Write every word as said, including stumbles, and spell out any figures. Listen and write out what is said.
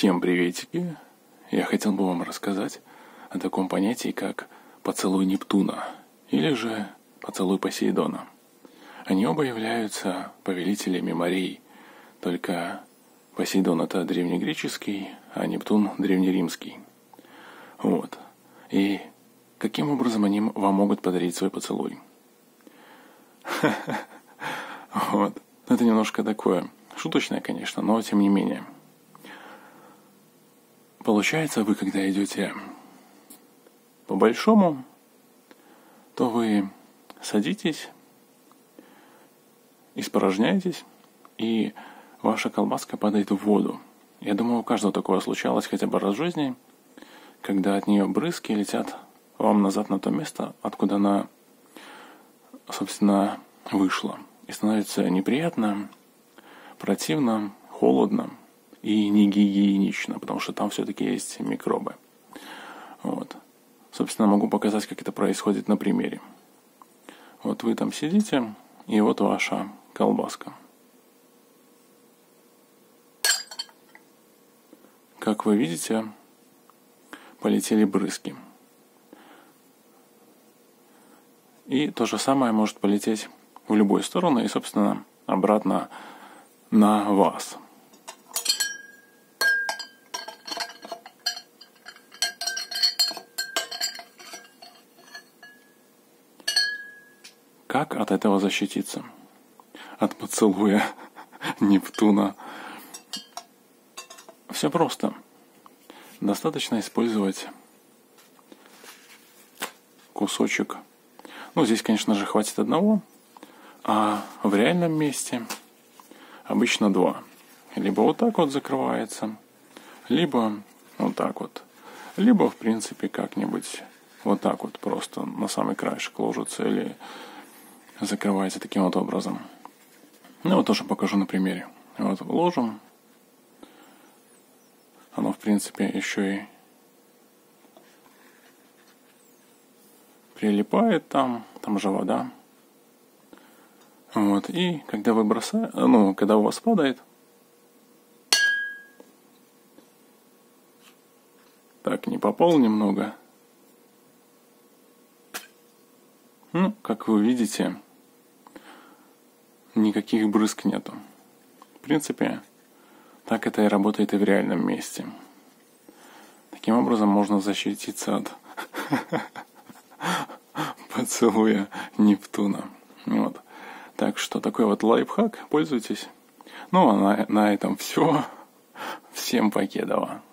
Всем приветики! Я хотел бы вам рассказать о таком понятии, как поцелуй Нептуна или же поцелуй Посейдона. Они оба являются повелителями морей, только Посейдон — это древнегреческий, а Нептун — древнеримский. Вот. И каким образом они вам могут подарить свой поцелуй? Вот. Это немножко такое шуточное, конечно, но тем не менее. Получается, вы когда идете по-большому, то вы садитесь, испорожняетесь, и ваша колбаска падает в воду. Я думаю, у каждого такое случалось хотя бы раз в жизни, когда от нее брызги летят вам назад на то место, откуда она, собственно, вышла. И становится неприятно, противно, холодно и не гигиенично, потому что там все-таки есть микробы. Вот. Собственно, могу показать, как это происходит на примере. Вот вы там сидите, и вот ваша колбаска. Как вы видите, полетели брызги. И то же самое может полететь в любую сторону и, собственно, обратно на вас. Как от этого защититься? От поцелуя Нептуна? Все просто. Достаточно использовать кусочек. Ну, здесь, конечно же, хватит одного, а в реальном месте обычно два. Либо вот так вот закрывается, либо вот так вот. Либо, в принципе, как-нибудь вот так вот просто на самый краешек ложится или закрывается таким вот образом. Ну, вот тоже покажу на примере. Вот ложим. Оно, в принципе, еще и прилипает там, там же вода. Вот, и когда вы бросаете, ну, когда у вас падает, так, не попал немного. Ну, как вы видите, никаких брызг нету. В принципе, так это и работает и в реальном месте. Таким образом можно защититься от поцелуя Нептуна. Вот. Так что такой вот лайфхак, пользуйтесь. Ну а на, на этом все. Всем покедова.